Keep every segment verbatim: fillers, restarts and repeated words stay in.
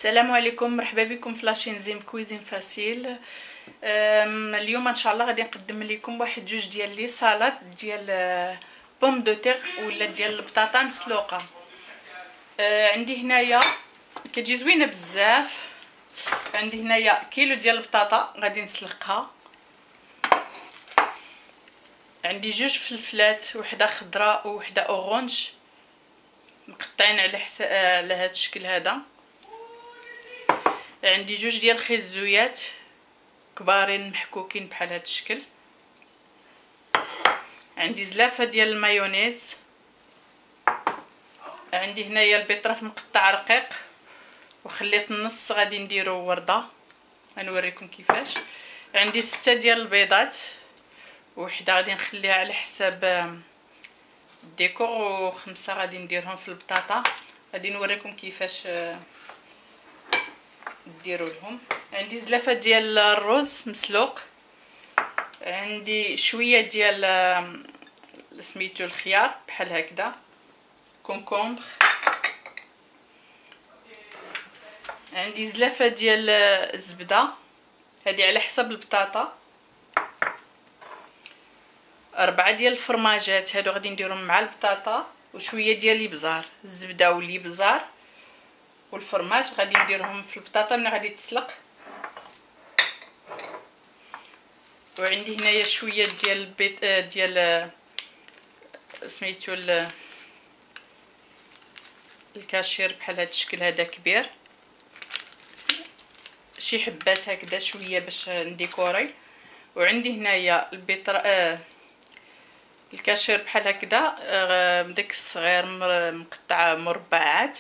السلام عليكم، مرحبا بكم في لاشين زيم كويزين فاسيل. اليوم ان شاء الله غادي نقدم لكم واحد جوج ديال لي سالاد ديال بوم دو تيغ ولا ديال البطاطا مسلوقه. عندي هنايا كتجي زوينه بزاف. عندي هنايا كيلو ديال البطاطا غادي نسلقها. عندي جوج فلفلات، وحده خضراء وحده اورانج مقطعين على حساب على هذا الشكل هذا. عندي جوج ديال الخيزويات كبارين محكوكين بحال هذا الشكل. عندي زلافه ديال المايونيز. عندي هنايا البيطرف مقطع رقيق وخليت النص غادي نديرو ورده، غنوريكم كيفاش. عندي ستة ديال البيضات، وحده غادي نخليها على حساب الديكور، وخمسه غادي نديرهم في البطاطا. غادي نوريكم كيفاش ديروا لهم. عندي زلافه ديال الرز مسلوق. عندي شويه ديال سميتو الخيار بحال هكذا، كونكومبر. عندي زلافه ديال الزبده، هذه على حسب البطاطا. أربعة ديال الفرماجات، هادو غادي نديرهم مع البطاطا، وشويه ديال الابزار، الزبده والابزار والفرماج غادي نديرهم في البطاطا ملي غادي تسلق. وعندي هنايا شويه ديال البيض ديال سميتو الكاشير بحال هذا الشكل هذا كبير، شي حبات هكذا شويه باش نديكوري. وعندي هنايا البيطر آه الكاشير بحال هكذا آه داك الصغير مقطع مربعات.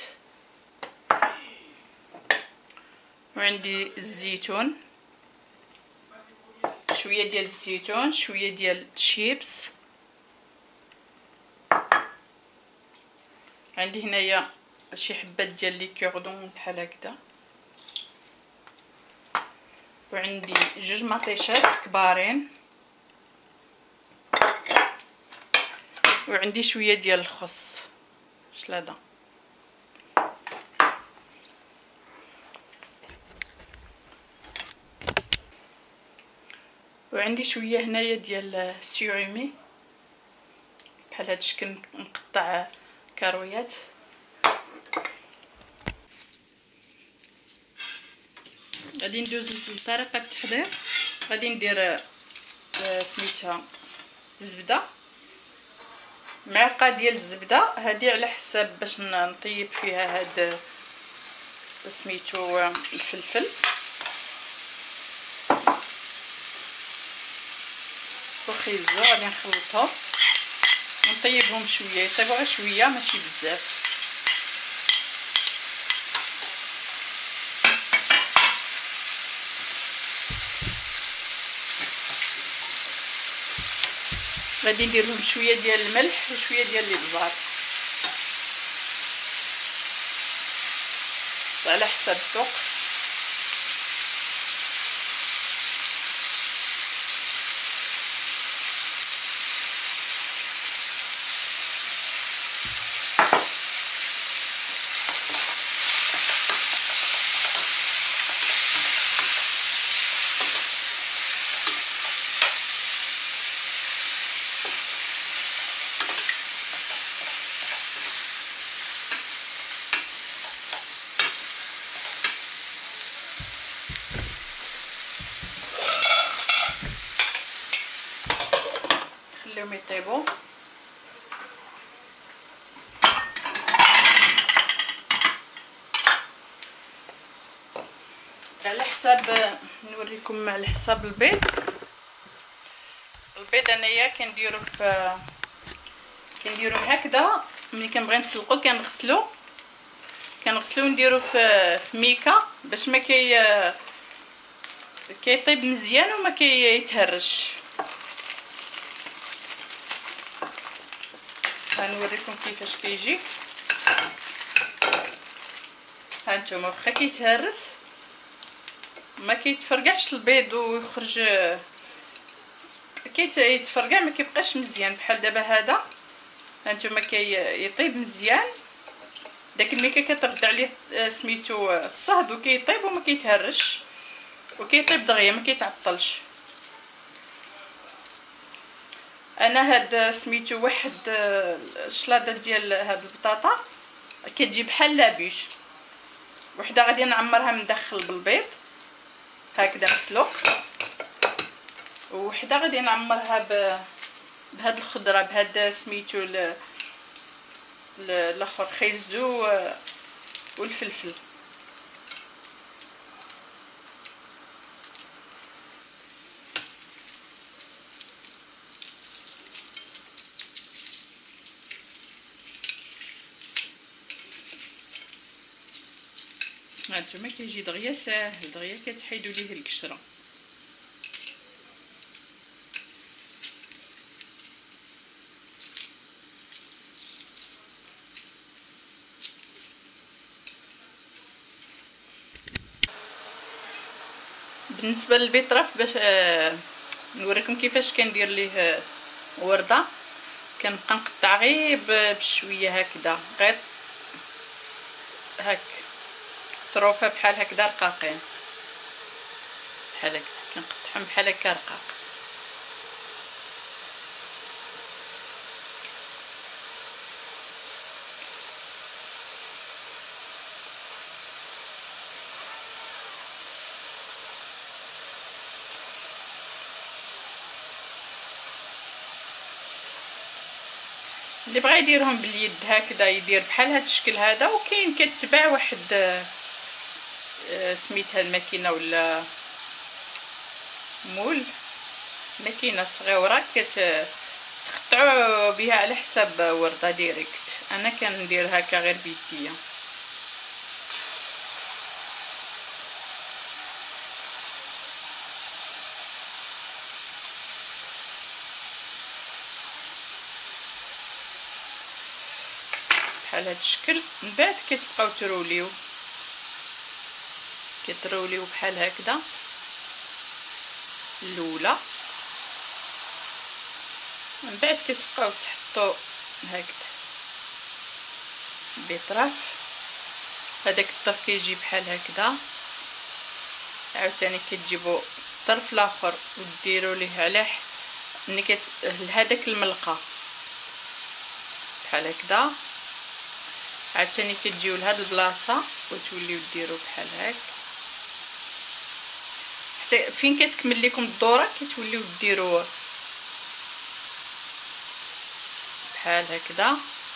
وعندي الزيتون، شويه ديال الزيتون، شويه ديال الشيبس. عندي هنايا شي حبات ديال لي كوردون بحال هكذا. وعندي جوج مطيشات كبارين. وعندي شويه ديال الخس شلاضه. وعندي شويه هنايا ديال السيرومي بحال هذا الشكل مقطع كارويات. غادي ندوز لطريقه التحضير. غادي ندير سميتها الزبده، معلقه ديال الزبده هذه على حساب باش نطيب فيها هاد سميتو الفلفل. وخيزو غادي نخلطهم ونطيبهم شويه، يطيبوا غير شويه ماشي بزاف. غادي ندير لهم شويه ديال الملح وشويه ديال الابزار على حساب الذوق. خليهم يطيبوا. على حساب نوريكم على حساب البيض. البيض انايا كنديرو في كنديرو هكذا ملي كنبغي نسلقو كنغسلو كنغسلو نديرو في في ميكا باش ما كي كيطيب مزيان وما كيتهرش. غنوريكم كيفاش كيجي. هانتوما واخا كيتهرس ما كيتفرقعش البيض ويخرج كيتفرقع ما كيبقاش مزيان. بحال دابا هذا هانتوما كيطيب مزيان داك الميكا كترد عليه سميتو الصهد وكيطيب وما كيتهرش وكيطيب دغيا ما كيتعطلش. انا هاد سميتو واحد الشلاضه ديال هاد البطاطا كتجي بحال لابيش، وحده غادي نعمرها من داخل بالبيض هكذا مسلوق، وحده غادي نعمرها ب بهاد الخضره بهاد سميتو ل الاخر خيزو والفلفل. هانتوما كيجي دغيا ساهل، دغيا كتحيدوا ليه القشره. بالنسبه للبيطراف باش آه نوريكم كيفاش كندير ليه آه ورده، كنبقى نقطع غير بشويه هكذا، غير هاك طروفه بحال هكذا رقاقين بحال هكا، كنقطعهم بحال هكا رقاق. اللي بغى يديرهم باليد هكذا يدير بحال هذا الشكل هذا، وكاين كتباع واحد سميتها الماكينه ولا مول، ماكينه صغيره كتقطعوا بها على حساب ورده ديريكت. انا كندير هكا غير بيديا. بحال هذا الشكل. من بعد كتبقاو تروليو كتروليو بحال هكذا الاولى، من بعد كتبقاو تحطوا هكذا البيطراف. هذاك الطرف كيجي بحال هكذا، عاوتاني كتجيبوا الطرف الاخر وديروا ليه على ملي كت هذاك الملقه بحال هكذا، عاوتاني كتجيو لهاد البلاصه وتوليو ديروا بحال هكا حتى فين كتكمل لكم الدوره كتوليو ديروا بحال هكذا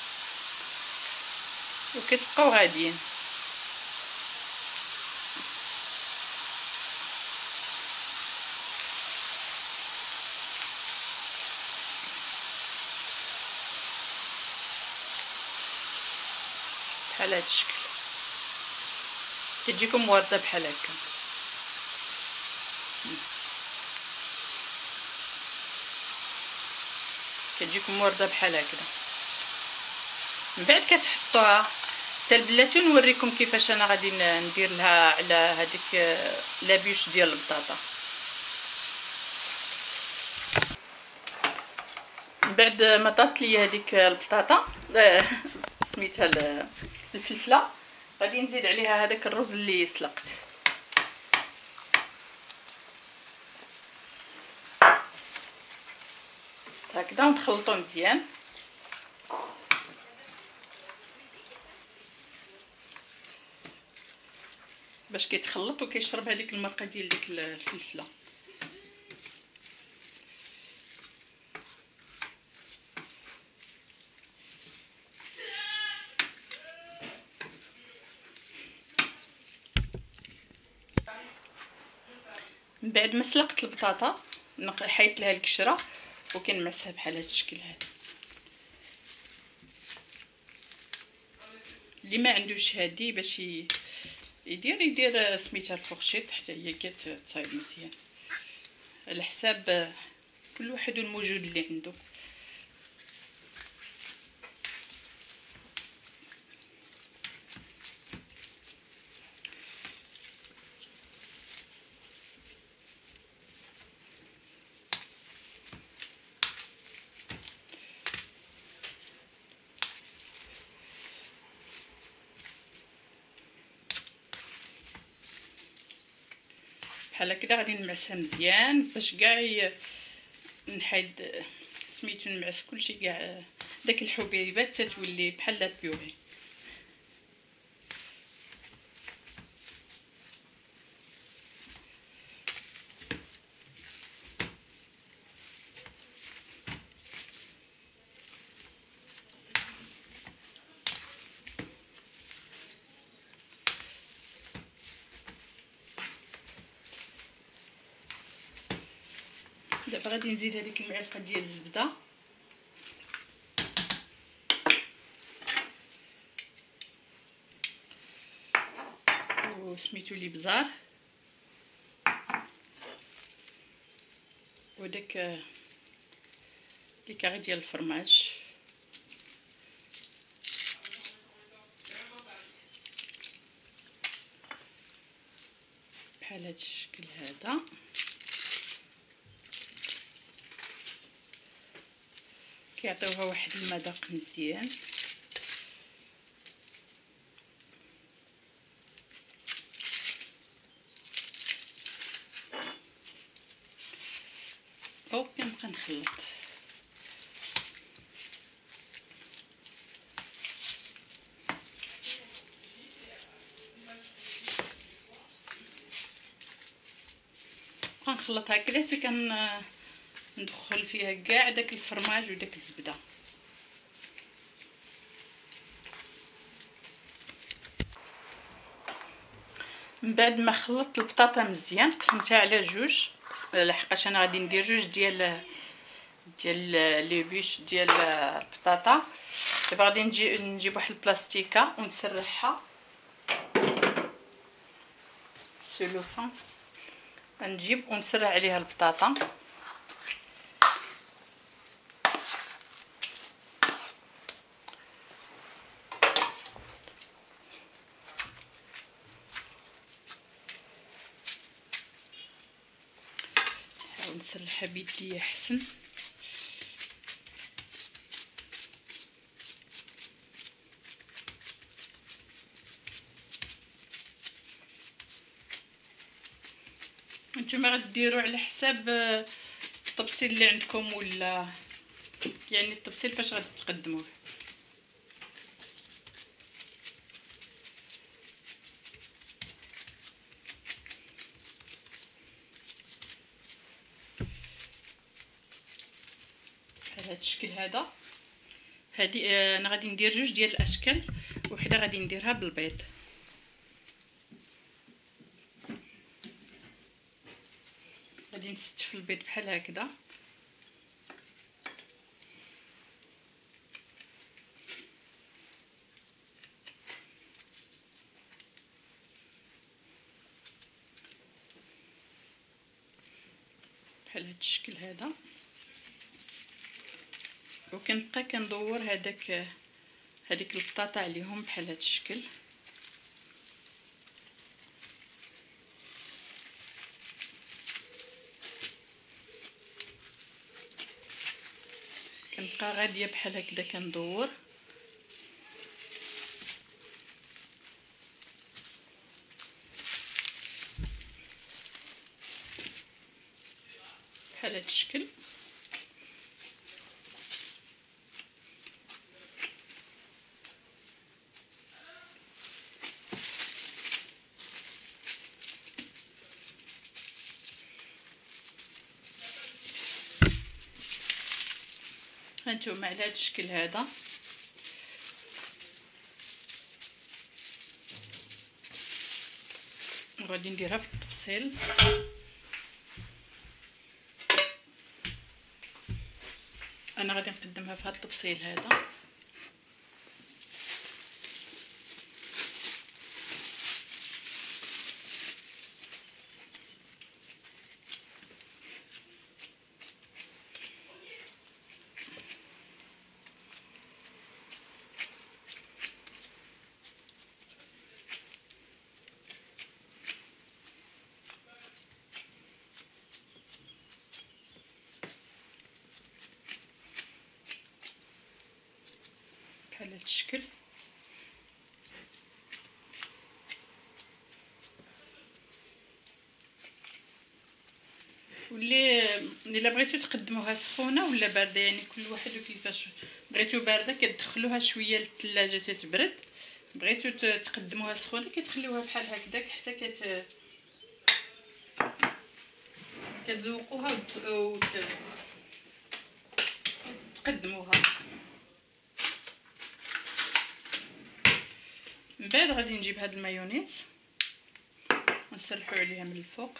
وكتبقاو غاديين. بحال هاد الشكل تجيكم ورده بحال هكا. كتجيكم ورده بحال هكذا. من بعد كتحطوها حتى البلاتي، ونوريكم كيفاش انا غادي ندير لها على هذيك لابيش ديال البطاطا. من بعد ما طابت لي هذيك البطاطا سميتها الفلفله، غادي نزيد عليها هذاك الرز اللي سلقت. هكذا ونخلطو مزيان باش كيتخلط وكيشرب هذيك المرقه ديال ديك الفلفله. من بعد ما سلقت البطاطا حيت لها القشره وكنمسها بحال هذا الشكل هذا. اللي ما عندوش هادي باش يدير يدير سميتها الفورشيط حتى هي كتصايب مزيان على حساب كل واحد والموجود اللي عنده. بحال هكذا. غادي نمعسها مزيان باش كاع نحيد سميتو، نمعس كلشي كاع داك الحبيبات تتولي بحال لا بيوري. دابا غادي نزيد هذيك المعلقه ديال الزبده وسميتو لي بزار وداك لي كاري ديال الفرماج بحال هاد الشكل هذا. كيعطيوها واحد المذاق مزيان. او كنبقى نخلط. نخلط هكذا حتى كن ندخل فيها كاع داك الفرماج وداك الزبده. من بعد ما خلطت البطاطا مزيان قسمتها على جوج، لحقاش انا غادي ندير جوج ديال ديال لي بيش ديال البطاطا. دابا غادي نجي نجيب واحد البلاستيكه ونسرحها سلوفان، نجيب ونسرع عليها البطاطا. نحاول نسرحها بيدي احسن. نتوما غديروا على حساب الطبسيل اللي عندكم، ولا يعني الطبسيل فاش غتقدموه. بحال هذا الشكل هذا. هذه انا غادي ندير جوج ديال الاشكال، وحده غادي نديرها بالبيض. غادي نستف البيض بحال هكذا. بحال هذا الشكل هذا. وكنبقى كندور هذاك هذيك البطاطا عليهم بحال هذا الشكل. كنبقى غاديه بحال هكذا كندور. بحال هذا الشكل. هانتوما على هذا الشكل هذا. غادي نديرها في الطبسيل. انا غادي نقدمها في هذا الطبسيل هذا. بحال هذا الشكل. واللي الا بغيتو تقدموها سخونه ولا بارده، يعني كل واحد وكيفاش. بغيتو بارده كتدخلوها شويه للثلاجه تتبرد، بغيتو تقدموها سخونه كتخليوها بحال هكذاك حتى كت كتزوقوها وت... وتقدموها. من بعد غادي نجيب هاد المايونيز ونسرحو عليها من الفوق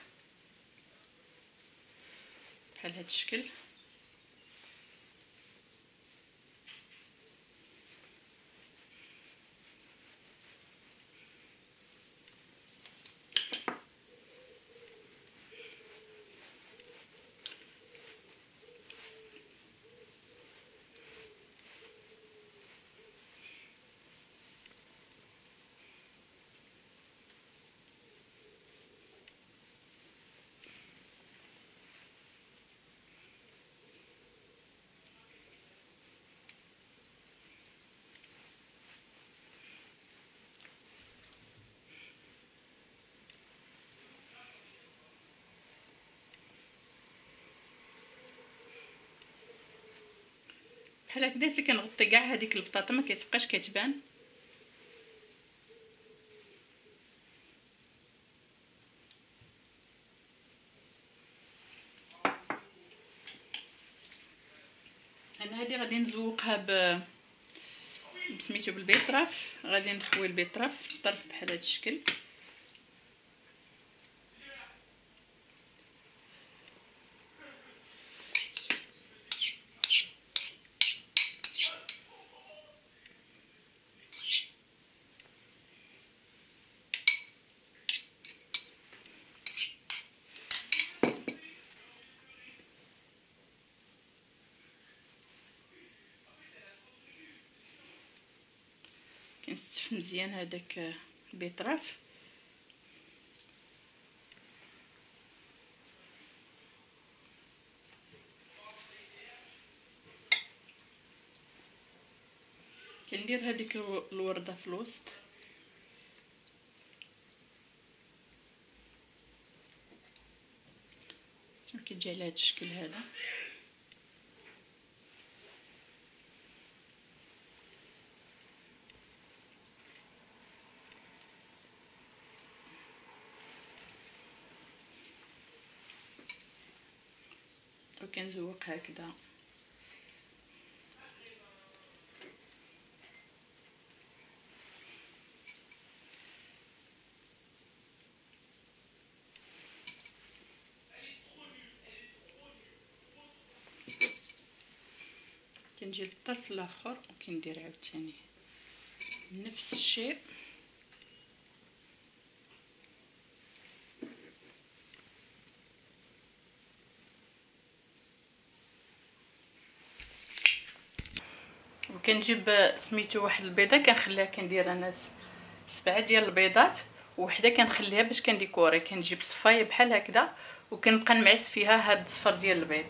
بحال هاد الشكل. بحال هكذا حتى كنغطي كاع هذيك البطاطا ما كتبقاش كتبان. انا هذه غادي نزوقها ب بسميتو بالبيطراف. غادي نخوي البيطراف في الطرف بحال هذا الشكل. كنستف مزيان هذاك البيطراف. كندير هذيك الورده في الوسط. كتجي على هذا الشكل هذا. وكنزوق هكذا. كنجي للطرف الاخر وكندير عاوتاني نفس الشيء. وكنجيب سميتو واحد البيضه كنخليها، كندير انا سبعه ديال البيضات وحده كنخليها باش كنديكوري. كنجيب صفايه بحال هكذا وكنبقى نمعس فيها هاد الصفر ديال البيض.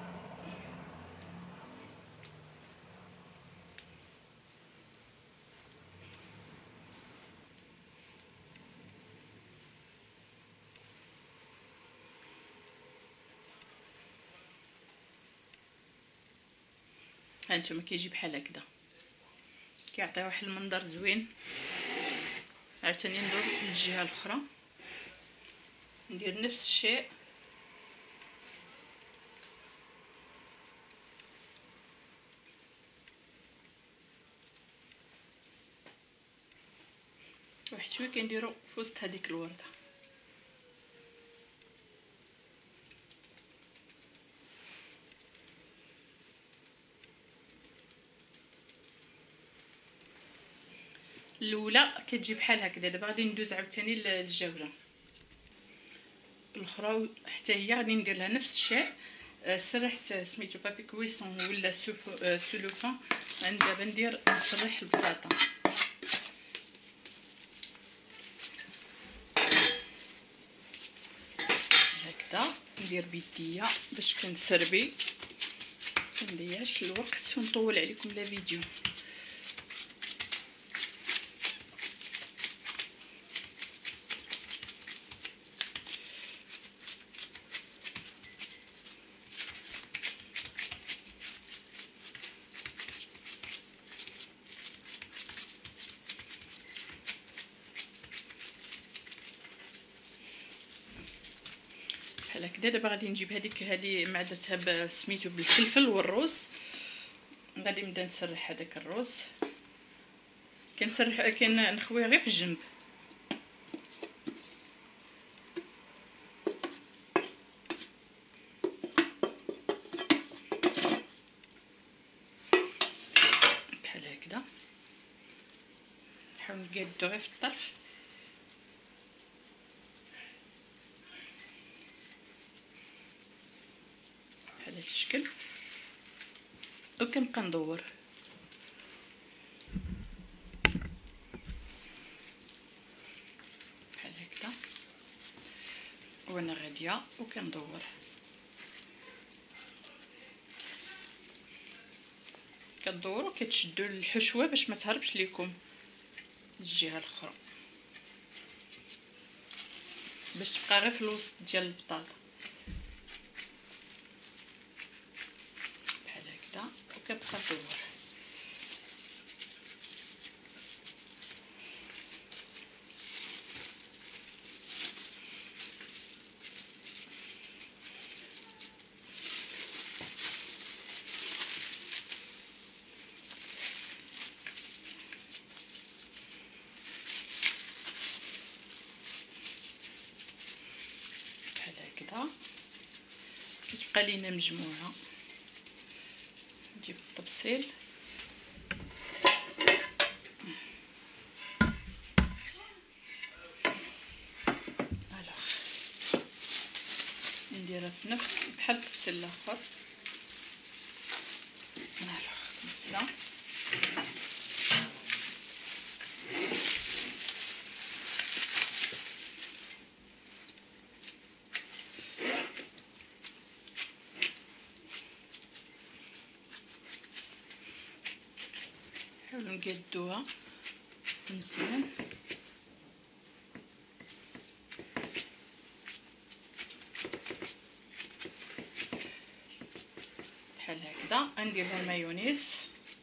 هانتوما كيجي بحال هكذا، كيعطي واحد المنظر زوين. عاوتاني ندور للجهه الاخرى ندير نفس الشيء. واحد شويه كنديرو في وسط هذيك الورده. الاولى كتجي بحال هكذا. دابا غادي ندوز عاوتاني للجوله الاخرى حتى هي غادي ندير لها نفس الشيء. سرحت سميتو بابي كويسون ولا سولوفان. دابا ندير نسرح البطاطا هكذا. ندير بيديا باش كنسربي مندياش الوقت ونطول عليكم لا فيديو. بحال هكذا. دابا غادي نجيب هذيك هذه ما درتها سميتو بالفلفل والروز، غادي نبدا نسرح هذاك الروز، كنسرح كنخويه غير في الجنب. بحال هكذا نحاول نقادو غير في الطرف. بحال هذا الشكل، وكنبقى ندور. بحال هكذا وانا غاديه وكندور. كدوروا كتشدوا الحشوه باش ما تهربش ليكم الجهه الاخرى، باش تبقى غير في الوسط ديال البطاطا بحال هكذا، وكتبقى تدور. كتبقى لينا مجموعه. نجيب الطبسيل الوغ نديرها في نفس بحال الطبسيل الاخر. الوغ خمسه نحاولوا نقادوها مزيان. بحال هكذا ندير لها المايونيز.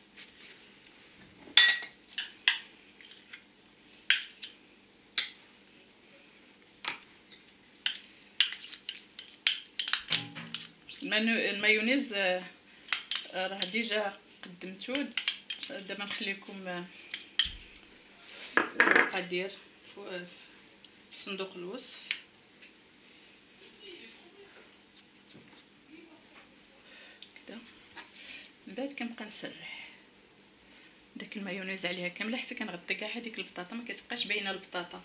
المايونيز راه ديجا قدمتو، دابا نخلي لكم المقادير في صندوق الوصف. كذا من بعد كنبقى نسرح داك المايونيز عليها كامله حتى كنغطي كاع هذيك البطاطا، ما كتبقاش باينه البطاطا.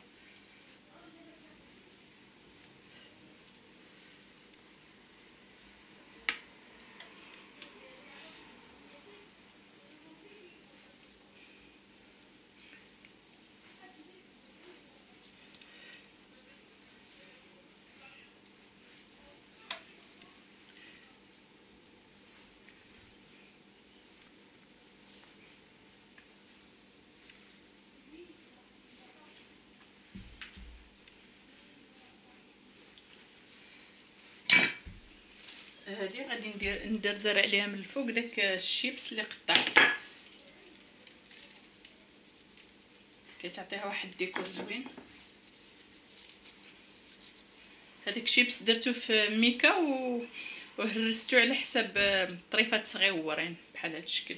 هذه غادي ندير ندردر عليها من الفوق داك الشيبس اللي قطعت، كتعطيها واحد الديكور زوين. هذاك الشيبس درتو في ميكا و... وهرستو على حساب طريفات صغيورين بحال هذا الشكل.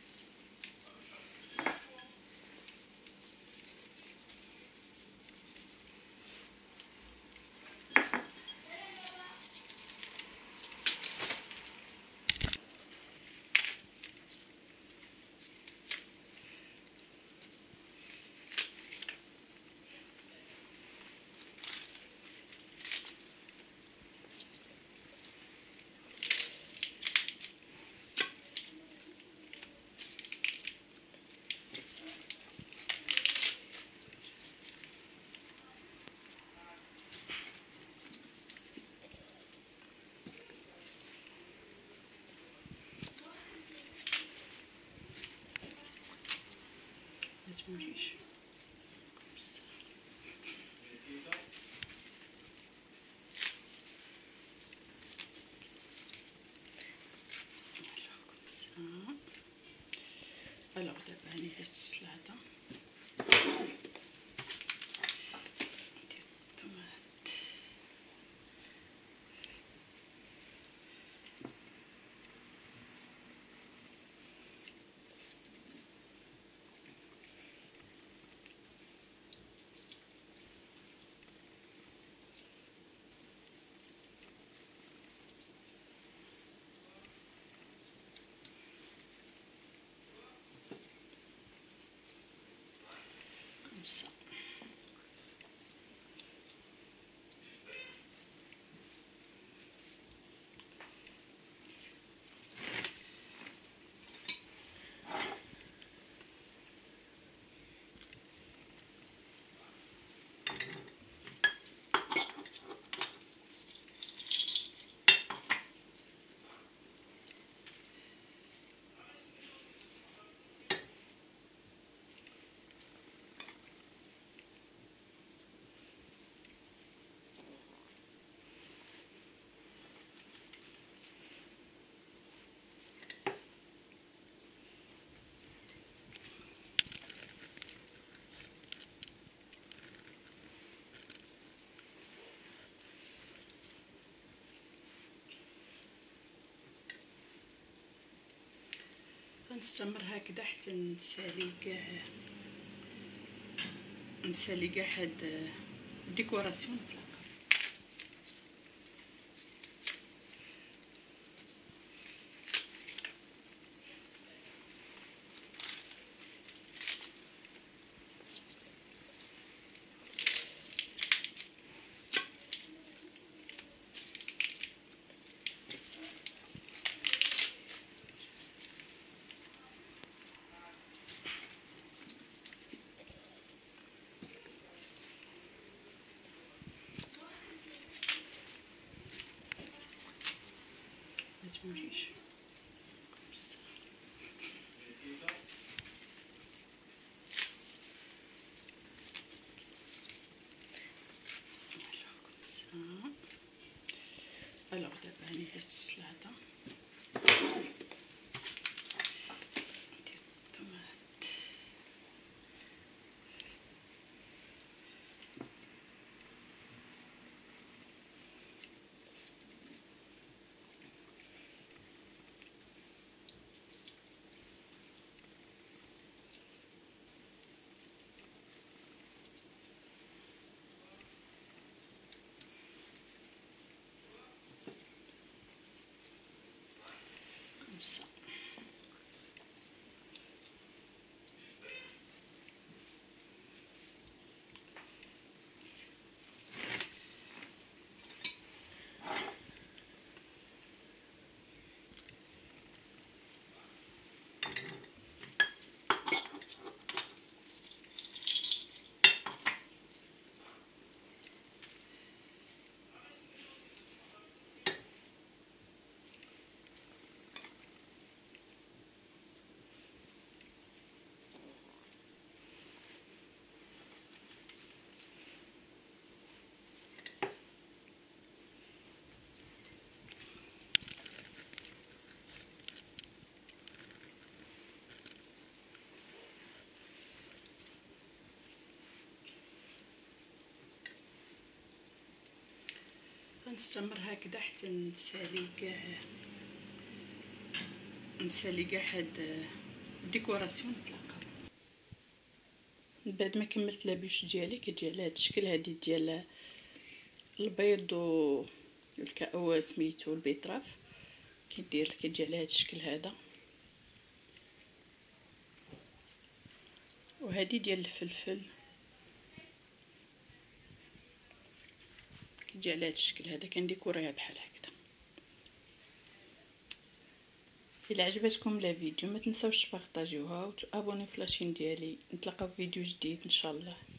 متوجيش الوغ دابا هاني هاد السلطه ندير الطماط خمسة. غنستمر هكذا حتى نسالي كاع نسالي كاع هاد الديكوراسيون. متوجيش الوغ دابا هاني هاد السلطه ندير الطماط. خمسة. غنستمر هكذا حتى نسالي كاع نسالي كاع هاد الديكوراسيون. نتلاقاو من بعد ما كملت لابيش ديالي كتجي على هاد الشكل هادي ديال البيض و الكاو سميتو البيطراف. كيدير كتجي على هاد الشكل هذا، وهذه ديال الفلفل كتجي على هاد الشكل هذا. كنديكوريها بحال هكذا. الا عجبتكم لا فيديو ما تنساوش تبارطاجيوها وتابونيو في لاشين ديالي. نتلاقاو في فيديو جديد ان شاء الله.